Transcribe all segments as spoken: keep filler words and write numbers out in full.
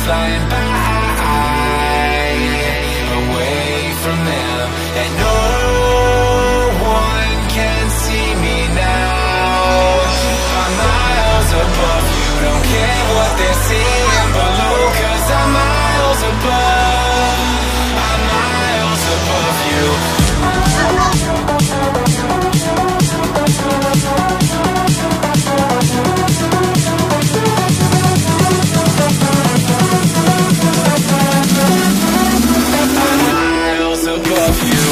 flying by, away from them. And no one can see me now. I'm miles above you, don't care what they're seeing below, 'cause I'm miles above, I'm miles above you. Miles above you.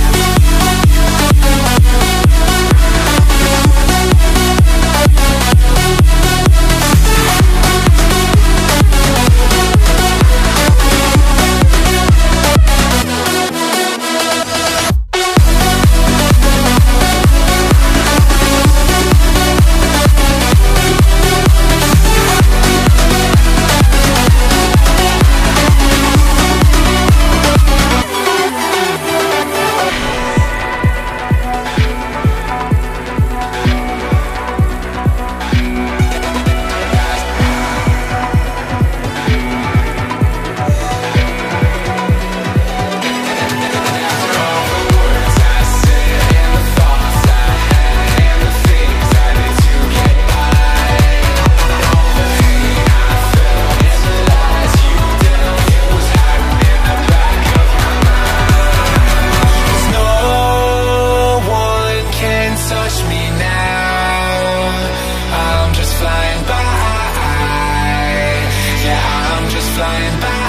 Touch me now, I'm just flying by, yeah, I'm just flying by.